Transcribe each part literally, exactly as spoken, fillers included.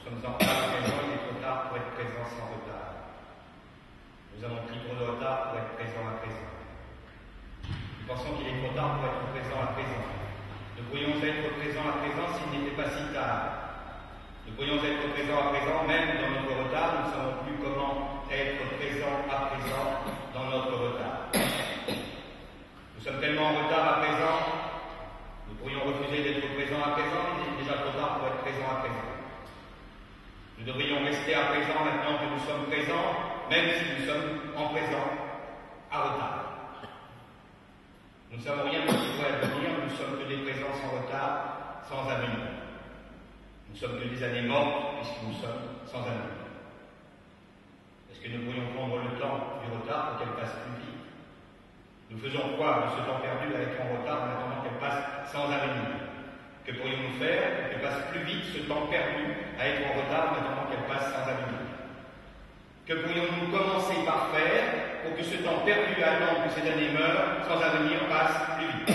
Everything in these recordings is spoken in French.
Nous sommes en retard présent, il est trop tard pour être présent sans retard. Nous avons pris trop de retard pour être présent à présent. Nous pensons qu'il est trop tard pour être présent à présent. Nous pourrions être présents à présent s'il n'était pas si tard. Nous pourrions être présents à présent, même dans notre retard, nous ne savons plus comment être présents à présent dans notre retard. Nous sommes tellement en retard à présent, nous pourrions refuser d'être présents à présent, mais il est déjà trop tard pour être présents à présent. Nous devrions rester à présent maintenant que nous sommes présents, même si nous sommes en présent à retard. Nous ne savons rien de ce qui pourrait advenir, nous sommes que des présents sans retard, sans avenir. Nous sommes que des années mortes, puisque nous sommes sans avenir. Est-ce que nous pourrions prendre le temps du retard pour qu'elle passe plus vite? Nous faisons quoi de ce temps perdu à être en retard en attendant qu'elle passe sans avenir? Que pourrions-nous faire pour qu'elle passe plus vite ce temps perdu à être en retard en attendant qu'elle passe sans avenir? Que pourrions-nous commencer par faire pour que ce temps perdu à attendre que ces années meurent sans avenir passe plus vite?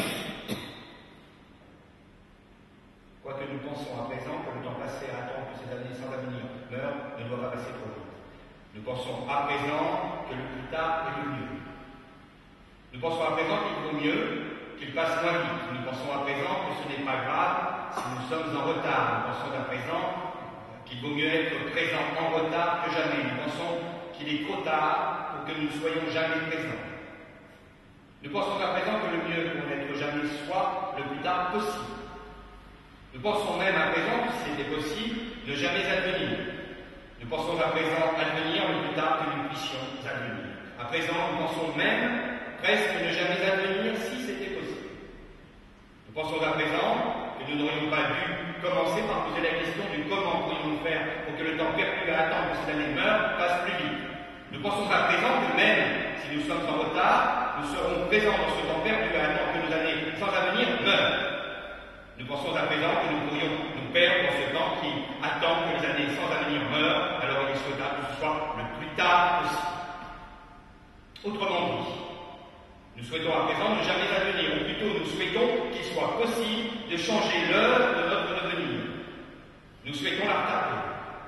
Quoique nous pensons à présent que le temps passé à attendre que ces années sans avenir meurent ne doit pas passer trop vite. Nous pensons à présent que le plus tard est le mieux. Nous pensons à présent qu'il vaut mieux qu'il passe moins vite. Nous pensons à présent que ce n'est pas grave si nous sommes en retard. Nous pensons à présent qu'il vaut mieux être présent en retard que jamais. Nous pensons qu'il est trop tard pour que nous ne soyons jamais présents. Nous pensons à présent que le mieux pour n'être jamais soit le plus tard possible. Nous pensons même à présent que si c'était possible, ne jamais advenir. Nous pensons à présent advenir le plus tard que nous puissions advenir. À présent, nous pensons même presque ne jamais advenir si c'était possible. Nous pensons à présent que nous n'aurions pas dû commencer par poser la question du comment pourrions-nous faire pour que le temps perdu à attendre que ces années meurent passe plus vite. Nous pensons à présent que même si nous sommes en retard, nous serons présents dans ce temps perdu à attendre que nos années sans avenir meurent. Nous pensons à présent que nous pourrions nous perdre dans ce temps qui attend que les années sans avenir meurent, alors il est souhaitable que ce soit le plus tard possible. Autrement dit, nous souhaitons à présent ne jamais advenir, ou plutôt nous souhaitons qu'il soit possible de changer l'heure de notre devenir. Nous souhaitons la retarder.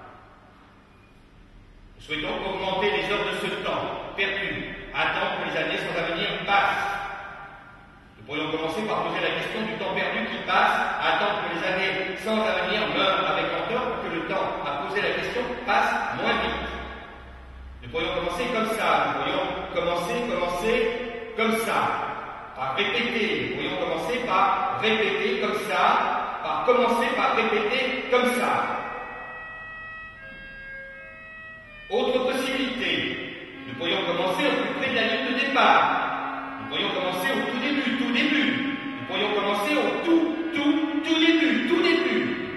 Nous souhaitons augmenter les heures de ce temps perdu, attendre que les années sans avenir passent. Nous pourrions commencer par poser la question du temps perdu qui passe, à attendre que les années sans avenir meurent avec lenteur pour que le temps à poser la question passe moins vite. Nous pourrions commencer comme ça, nous pourrions commencer, commencer comme ça, par répéter. Nous pourrions commencer par répéter comme ça, par commencer par répéter comme ça. Autre possibilité, nous pourrions commencer au plus près de la ligne de départ. Nous pourrions commencer au tout début, tout début. Nous pourrions commencer au tout, tout, tout début, tout début.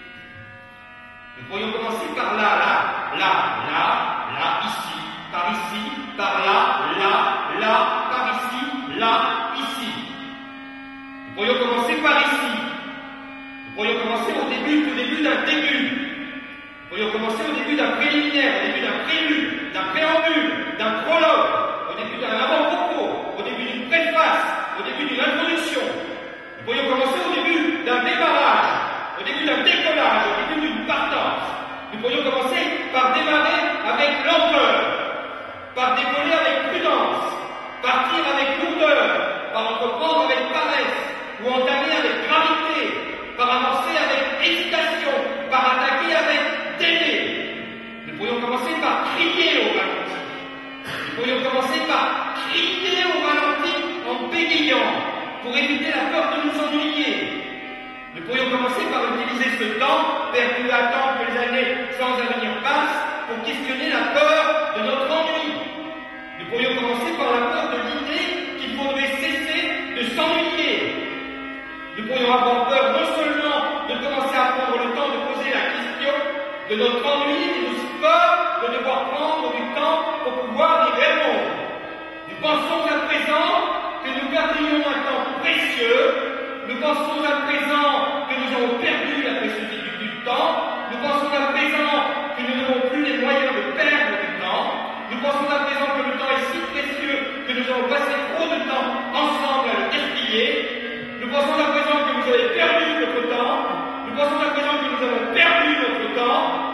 Nous pourrions commencer par là, là, là, là, là, ici, par ici, par là, là, là, par ici, là, ici. Nous pourrions commencer par ici. Nous pourrions commencer au début, au début d'un début. Nous pourrions commencer au début d'un préliminaire, au début d'un prélude, d'un préambule, d'un prologue, au début d'un avant-propos, au début d'une préface, au début d'une introduction. Nous pourrions commencer au début d'un démarrage, au début d'un décollage, au début d'une partance. Nous pourrions commencer par démarrer avec lenteur, par décoller avec prudence, partir avec lourdeur, par entreprendre avec paresse, ou entamer avec gravité, par avancer avec hésitation, par attaquer avec délai. Nous pourrions commencer par crier au ralenti. Nous pourrions commencer par crier au ralenti en bégayant, pour éviter la peur de nous ennuyer. Nous pourrions commencer par utiliser ce temps perdu à attendre que les années sans avenir passent pour questionner la peur de notre ennui. Nous pourrions commencer par la peur de l'idée qu'il faudrait cesser de s'ennuyer. Nous pourrions avoir peur non seulement de commencer à prendre le temps de poser la question de notre ennui, mais aussi peur de devoir prendre du temps pour pouvoir y répondre. Nous pensons à présent que nous perdrions un temps précieux. Nous pensons à présent que nous avons perdu la préciosité du temps. Nous pensons à présent que nous n'avons plus les moyens de perdre du temps. Nous pensons à présent que le temps est si précieux que nous avons passé trop de temps ensemble à le gaspiller. Nous pensons à présent que vous avez perdu votre temps. Nous pensons à présent que nous avons perdu notre temps.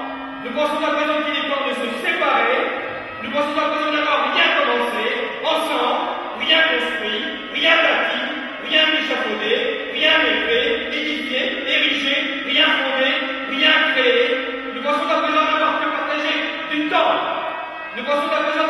Nous pensons à présent qu'il est temps de se séparer. Nous pensons à présent d'avoir rien commencé, ensemble, rien construit, rien bâti, rien échafaudé, rien élevé, édifié, érigé, rien fondé, rien créé. Nous pensons à présent d'avoir que partagé du temps. Nous pensons à présent